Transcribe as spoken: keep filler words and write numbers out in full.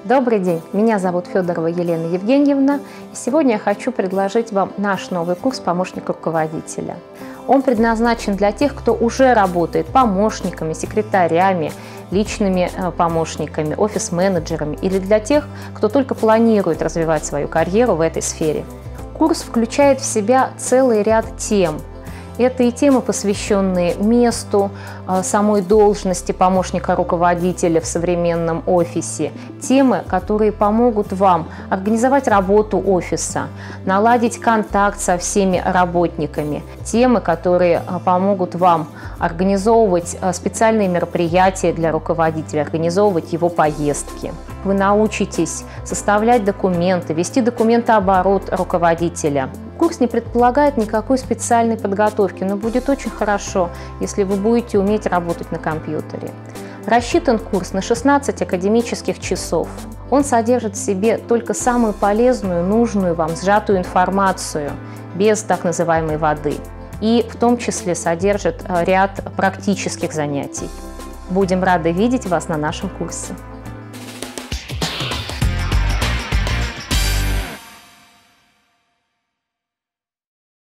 Добрый день, меня зовут Федорова Елена Евгеньевна, и сегодня я хочу предложить вам наш новый курс «Помощник руководителя». Он предназначен для тех, кто уже работает помощниками, секретарями, личными помощниками, офис-менеджерами, или для тех, кто только планирует развивать свою карьеру в этой сфере. Курс включает в себя целый ряд тем. Это и темы, посвященные месту, самой должности помощника руководителя в современном офисе, темы, которые помогут вам организовать работу офиса, наладить контакт со всеми работниками, темы, которые помогут вам организовывать специальные мероприятия для руководителя, организовывать его поездки. Вы научитесь составлять документы, вести документооборот руководителя. Курс не предполагает никакой специальной подготовки, но будет очень хорошо, если вы будете уметь работать на компьютере. Рассчитан курс на шестнадцать академических часов. Он содержит в себе только самую полезную, нужную вам, сжатую информацию, без так называемой воды. И в том числе содержит ряд практических занятий. Будем рады видеть вас на нашем курсе.